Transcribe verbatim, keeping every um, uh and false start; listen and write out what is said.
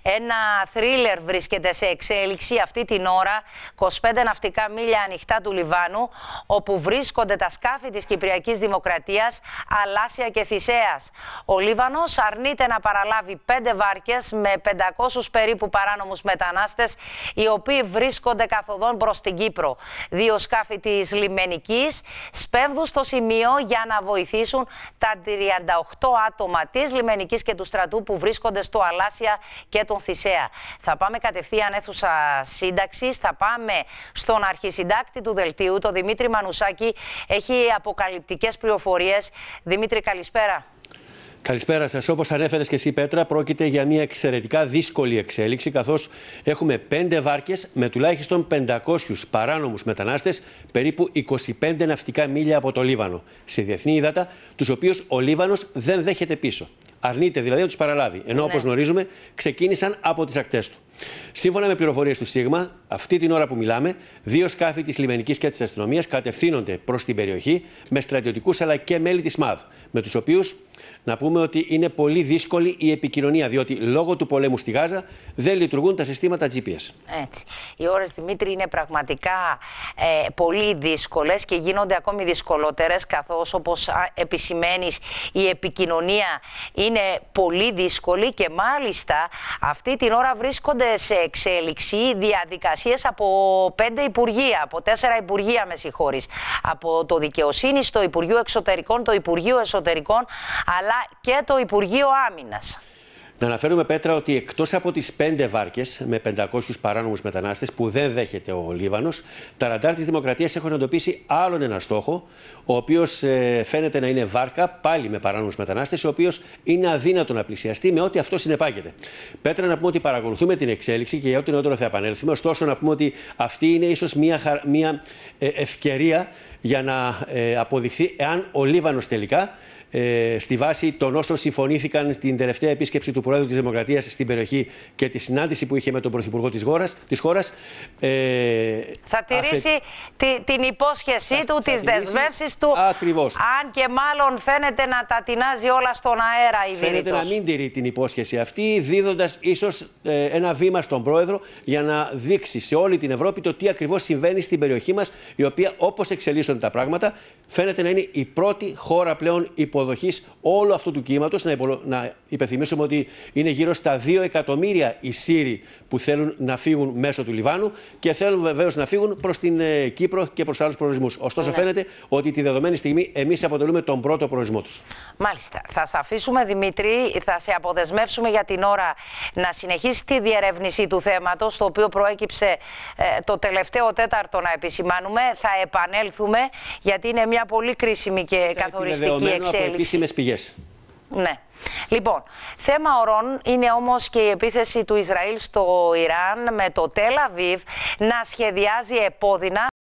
Ένα θρίλερ βρίσκεται σε εξέλιξη αυτή την ώρα, είκοσι πέντε ναυτικά μίλια ανοιχτά του Λιβάνου, όπου βρίσκονται τα σκάφη της Κυπριακής Δημοκρατίας, Αλάσσια και Θησέας. Ο Λίβανος αρνείται να παραλάβει πέντε βάρκες με πεντακόσιους περίπου παράνομους μετανάστες, οι οποίοι βρίσκονται καθοδόν προς την Κύπρο. Δύο σκάφη της λιμενικής σπέβδουν στο σημείο για να βοηθήσουν τα τριάντα οκτώ άτομα της λιμενικής και του στρατού που βρίσκονται στο Αλάσσια και τον Θησέα. Θα πάμε κατευθείαν αίθουσα σύνταξης, θα πάμε στον αρχισυντάκτη του δελτίου, τον Δημήτρη Μανουσάκη. Έχει αποκαλυπτικές πληροφορίες. Δημήτρη, καλησπέρα. Καλησπέρα σας. Όπως ανέφερες και εσύ, Πέτρα, πρόκειται για μια εξαιρετικά δύσκολη εξέλιξη, καθώς έχουμε πέντε βάρκες με τουλάχιστον πεντακόσιους παράνομους μετανάστες, περίπου είκοσι πέντε ναυτικά μίλια από το Λίβανο, σε διεθνή ύδατα, τους οποίους ο Λίβανος δεν δέχεται πίσω. Αρνείται δηλαδή να τους παραλάβει, ενώ ναι. όπως γνωρίζουμε ξεκίνησαν από τις ακτές του. Σύμφωνα με πληροφορίες του ΣΥΓΜΑ, αυτή την ώρα που μιλάμε, δύο σκάφη της λιμενικής και της αστυνομίας κατευθύνονται προς την περιοχή με στρατιωτικούς αλλά και μέλη της ΜΑΔ, με τους οποίους να πούμε ότι είναι πολύ δύσκολη η επικοινωνία, διότι λόγω του πολέμου στη Γάζα δεν λειτουργούν τα συστήματα τζι πι ες. Έτσι. Οι ώρες, Δημήτρη, είναι πραγματικά ε, πολύ δύσκολες και γίνονται ακόμη δυσκολότερες, καθώς, όπως επισημαίνεις, η επικοινωνία είναι πολύ δύσκολη και μάλιστα αυτή την ώρα βρίσκονται σε εξέλιξη διαδικασίες από πέντε υπουργεία, από τέσσερα υπουργεία, με συγχωρείς, από το Δικαιοσύνη, το Υπουργείο Εξωτερικών, το Υπουργείο Εσωτερικών, αλλά και το Υπουργείο Άμυνας. Να αναφέρουμε, Πέτρα, ότι εκτός από τις πέντε βάρκες με πεντακόσιους παράνομους μετανάστες που δεν δέχεται ο Λίβανος, τα ραντάρ της Δημοκρατίας έχουν εντοπίσει άλλον ένα στόχο, ο οποίος ε, φαίνεται να είναι βάρκα πάλι με παράνομους μετανάστες, ο οποίος είναι αδύνατο να πλησιαστεί με ό,τι αυτό συνεπάγεται. Πέτρα, να πούμε ότι παρακολουθούμε την εξέλιξη και για ό,τι νεότερο θα επανέλθουμε. Ωστόσο, να πούμε ότι αυτή είναι ίσως μια, μια ε, ευκαιρία για να ε, αποδειχθεί εάν ο Λίβανος τελικά, Ε, στη βάση των όσων συμφωνήθηκαν την τελευταία επίσκεψη του Προέδρου της Δημοκρατίας στην περιοχή και τη συνάντηση που είχε με τον Πρωθυπουργό της χώρας, της χώρας ε, θα τηρήσει αφε... τη, την υπόσχεσή θα, του, θα τις δεσμεύσεις του. Ακριβώς. Αν και μάλλον φαίνεται να τα τεινάζει όλα στον αέρα η Βηρήτος. Φαίνεται να μην τηρεί την υπόσχεση αυτή, δίδοντας ίσως ε, ένα βήμα στον Πρόεδρο για να δείξει σε όλη την Ευρώπη το τι ακριβώς συμβαίνει στην περιοχή μας, η οποία, όπως εξελίσσονται τα πράγματα, φαίνεται να είναι η πρώτη χώρα πλέον υποδοχής όλου αυτού του κύματος. Να, υπο... να υπενθυμίσουμε ότι είναι γύρω στα δύο εκατομμύρια οι Σύριοι που θέλουν να φύγουν μέσω του Λιβάνου και θέλουν βεβαίως να φύγουν προς την ε, Κύπρο και προς άλλους προορισμούς. Ωστόσο, ναι. φαίνεται ότι τη δεδομένη στιγμή εμείς αποτελούμε τον πρώτο προορισμό τους. Μάλιστα. Θα σε αφήσουμε, Δημήτρη, θα σε αποδεσμεύσουμε για την ώρα να συνεχίσει τη διερεύνηση του θέματος, το οποίο προέκυψε ε, το τελευταίο τέταρτο, να επισημάνουμε. Θα επανέλθουμε, γιατί είναι μια πολύ κρίσιμη και θα καθοριστική εξέλιξη. Από επίσημες πηγές. Ναι. Λοιπόν, θέμα ωρών είναι όμως και η επίθεση του Ισραήλ στο Ιράν, με το Τελ Αβίβ να σχεδιάζει επώδυνα